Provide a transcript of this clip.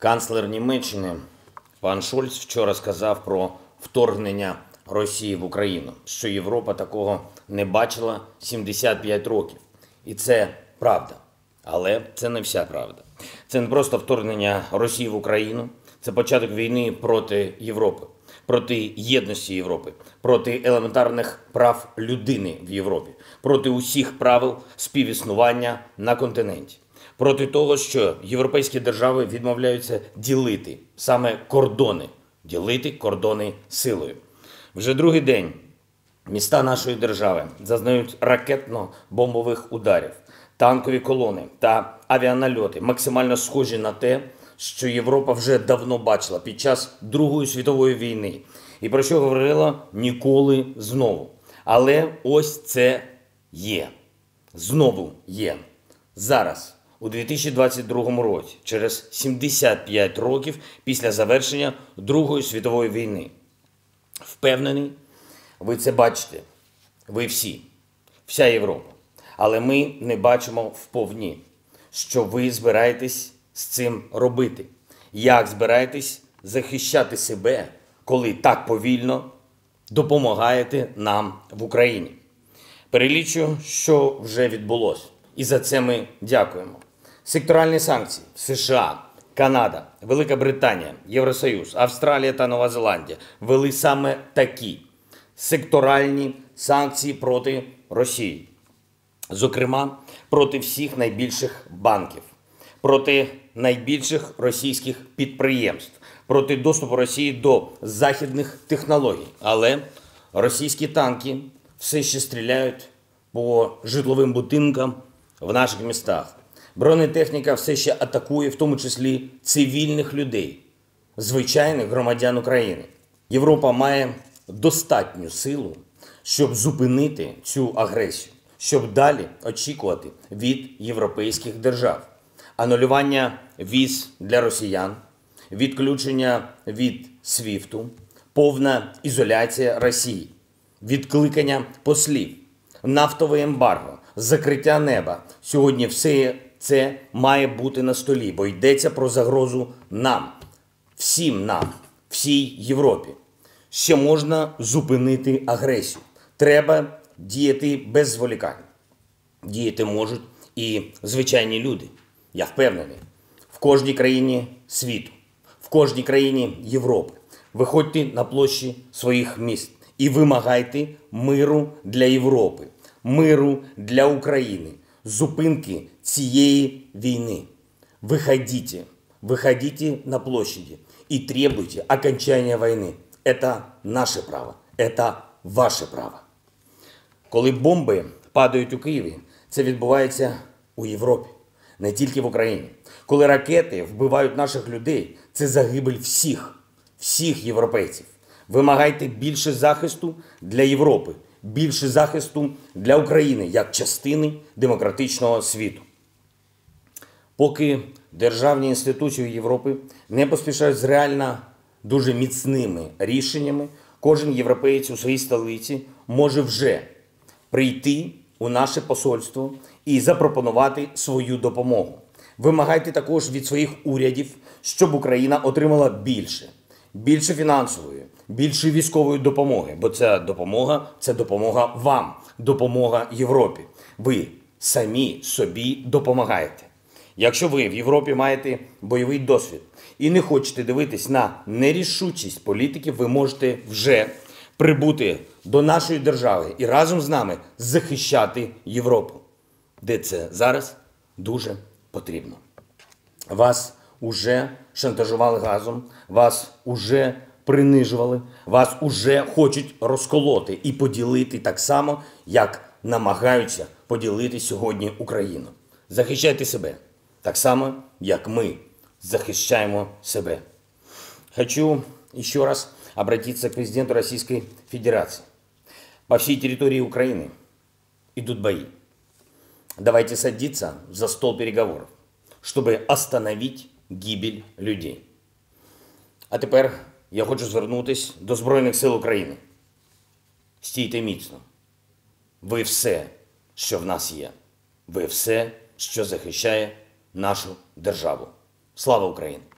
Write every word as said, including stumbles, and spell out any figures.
Канцлер Німеччини пан Шольц вчора сказав про вторгнення Росії в Україну, що Європа такого не бачила сімдесят п'ять років. І це правда. Але це не вся правда. Це не просто вторгнення Росії в Україну, це початок війни проти Європи, проти єдності Європи, проти елементарних прав людини в Європі, проти усіх правил співіснування на континенті, проти того, що європейські держави відмовляються ділити саме кордони, ділити кордони силою. Вже другий день міста нашої держави зазнають ракетно-бомбових ударів, танкові колони та авіанальоти, максимально схожі на те, що Європа вже давно бачила під час Другої світової війни. І про що говорила ніколи знову. Але ось це є. Знову є. Зараз, у дві тисячі двадцять другому році, через сімдесят п'ять років після завершення Другої світової війни. Впевнений, ви це бачите. Ви всі. Вся Європа. Але ми не бачимо вповні, що ви збираєтесь з цим робити. Як збираєтесь захищати себе, коли так повільно допомагаєте нам в Україні. Перелічу, що вже відбулося. І за це ми дякуємо. Секторальні санкції США, Канада, Велика Британія, Євросоюз, Австралія та Нова Зеландія ввели саме такі секторальні санкції проти Росії. Зокрема, проти всіх найбільших банків, проти найбільших російських підприємств, проти доступу Росії до західних технологій. Але російські танки все ще стріляють по житловим будинкам в наших містах. Бронетехніка все ще атакує, в тому числі цивільних людей, звичайних громадян України. Європа має достатню силу, щоб зупинити цю агресію, щоб далі очікувати від європейських держав. Анулювання віз для росіян, відключення від свіфту, повна ізоляція Росії, відкликання послів, нафтове ембарго, закриття неба. Сьогодні все це має бути на столі, бо йдеться про загрозу нам, всім нам, всій Європі. Ще можна зупинити агресію. Треба діяти без зволікань. Діяти можуть і звичайні люди. Я впевнений, в кожній країні світу, в кожній країні Європи. Виходьте на площі своїх міст і вимагайте миру для Європи, миру для України, зупинки цієї війны. Выходите, выходите на площади и требуйте окончания войны. Это наше право, это ваше право. Коли бомби падають у Києві, це відбувається у Європі, не тільки в Україні. Коли ракети вбивають наших людей, це загибель всіх, всіх європейців. Вимагайте більше захисту для Європи, більше захисту для України, як частини демократичного світу. Поки державні інституції Європи не поспішають з реально дуже міцними рішеннями, кожен європеєць у своїй столиці може вже прийти у наше посольство і запропонувати свою допомогу. Вимагайте також від своїх урядів, щоб Україна отримала більше, більше фінансової, більше військової допомоги, бо ця допомога – це допомога вам, допомога Європі. Ви самі собі допомагаєте. Якщо ви в Європі маєте бойовий досвід і не хочете дивитись на нерішучість політиків, ви можете вже прибути до нашої держави і разом з нами захищати Європу, де це зараз дуже потрібно. Вас уже шантажували газом, вас уже принижували, вас уже хочуть розколоти і поділити так само, як намагаються поділити сьогодні Україну. Захищайте себе, так само, як мы захищаем себя. Хочу еще раз обратиться к президенту Российской Федерации. По всей территории Украины идут бои. Давайте садиться за стол переговоров, чтобы остановить гибель людей. А тепер я хочу звернутися до Збройних сил України. Стійте міцно. Ви все, що в нас є. Ви все, що захищає нашу державу. Слава Україні!